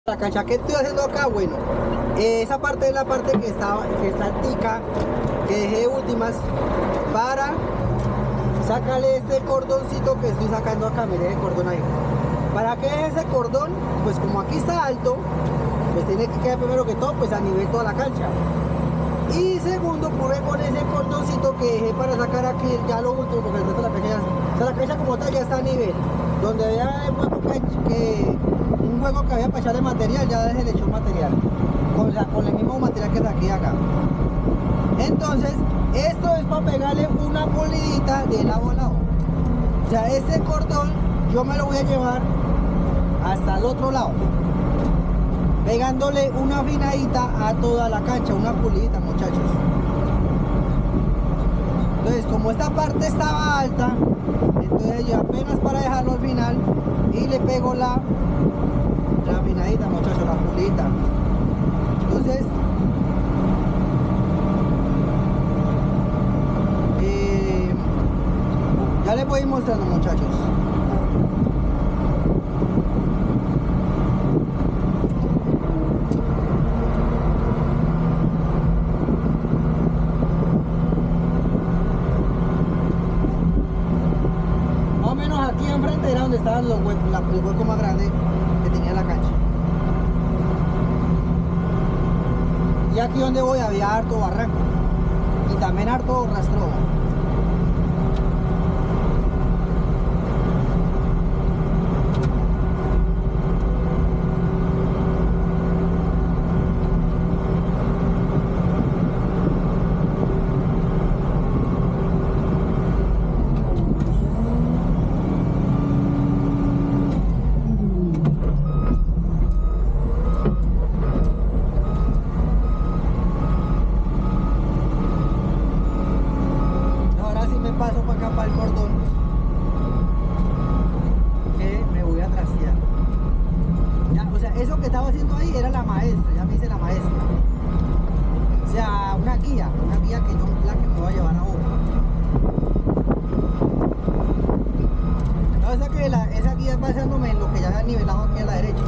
La cancha que estoy haciendo acá, bueno, esa parte es la parte que está tica, que dejé de últimas para sacarle este cordoncito que estoy sacando acá. Mire el cordón ahí. ¿Para qué es ese cordón? Pues como aquí está alto, pues tiene que quedar primero que todo pues a nivel toda la cancha. Y segundo, pude con ese cordoncito que dejé para sacar aquí ya lo último, porque el resto de la cancha ya, o sea, la cancha como tal ya está a nivel. Donde había un juego que había para echarle material, ya se le echó material. Con el mismo material que saqué acá. Entonces, esto es para pegarle una polidita de lado a lado. O sea, este cordón yo me lo voy a llevar hasta el otro lado, pegándole una afinadita a toda la cancha, una pulidita, muchachos. Entonces, como esta parte estaba alta, entonces yo apenas para dejarlo al final y le pego la afinadita, muchachos, la pulidita. Entonces, ya les voy a ir mostrando, muchachos. Aquí enfrente era donde estaban los huecos, el hueco más grande que tenía la cancha. Y aquí donde voy había harto barranco y también harto rastro. Paso para acá para el cordón que me voy a trastear ya, o sea, eso que estaba haciendo ahí era la maestra, ya me hice la maestra, o sea, una guía que yo la que me voy a llevar ahora. O sea que esa guía es basándome en lo que ya había nivelado aquí a la derecha.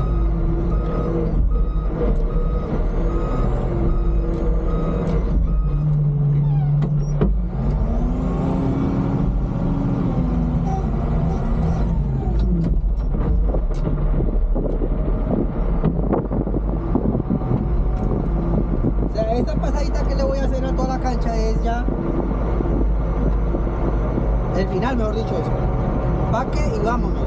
Esta pasadita que le voy a hacer a toda la cancha es ya el final, mejor dicho, eso. Paque y vámonos.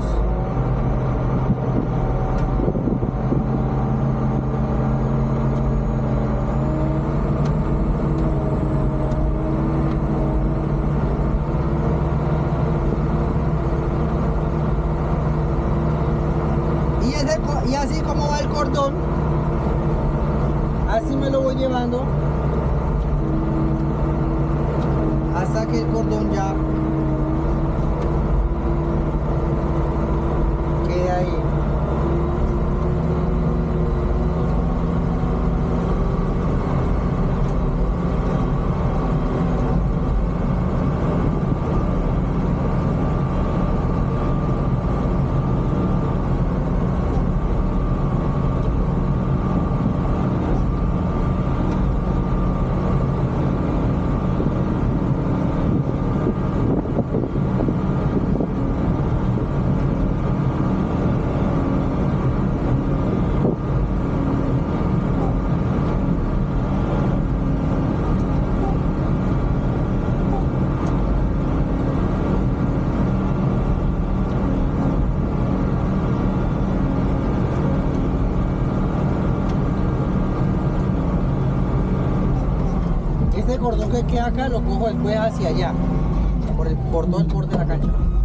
Y así como va el cordón, así me lo voy llevando hasta que el cordón ya quede ahí. Este cordón que queda acá lo cojo después hacia allá, por todo el borde de la cancha.